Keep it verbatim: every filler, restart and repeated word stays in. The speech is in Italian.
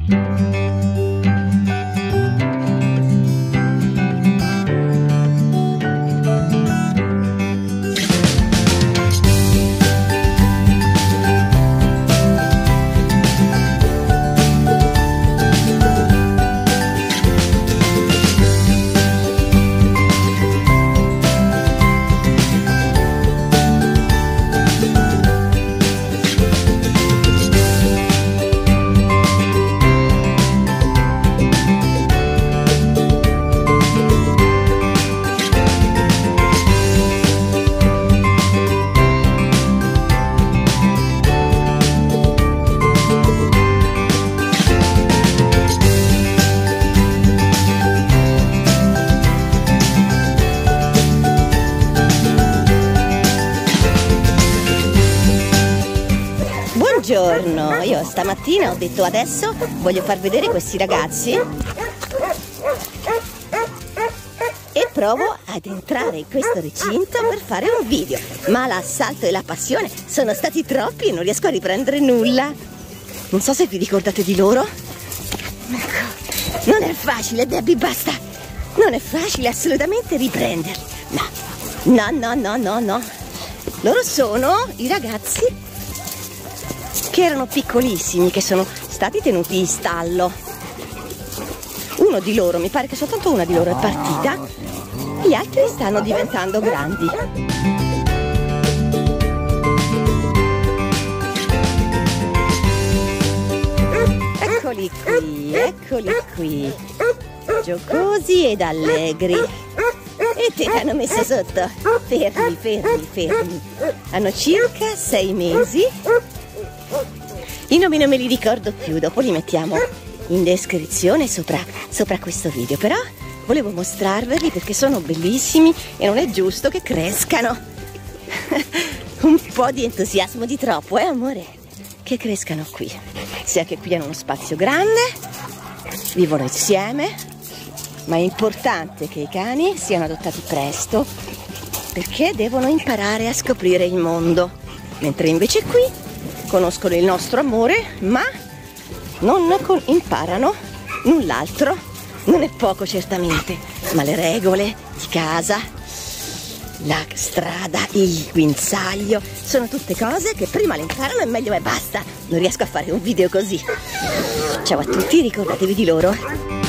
Buongiorno, io stamattina ho detto adesso voglio far vedere questi ragazzi e provo ad entrare in questo recinto per fare un video, ma l'assalto e la passione sono stati troppi e non riesco a riprendere nulla. Non so se vi ricordate di loro. Ecco, non è facile, Debbie, basta. Non è facile assolutamente riprenderli. No, no, no, no, no, no. Loro sono i ragazzi che erano piccolissimi, che sono stati tenuti in stallo. Uno di loro, mi pare che soltanto una di loro è partita, gli altri stanno diventando grandi. Eccoli qui, eccoli qui, giocosi ed allegri. E te l'hanno messo sotto. Fermi, fermi, fermi. Hanno circa sei mesi. I nomi non me li ricordo più, dopo li mettiamo in descrizione sopra, sopra questo video, però volevo mostrarveli perché sono bellissimi e non è giusto che crescano. Un po' di entusiasmo di troppo, eh amore? Che crescano qui. Sia che qui hanno uno spazio grande, vivono insieme, ma è importante che i cani siano adottati presto perché devono imparare a scoprire il mondo, mentre invece qui conoscono il nostro amore, ma non imparano null'altro. Non è poco certamente, ma le regole di casa, la strada, il guinzaglio, sono tutte cose che prima le imparano e meglio è. Basta, non riesco a fare un video così. Ciao a tutti, ricordatevi di loro.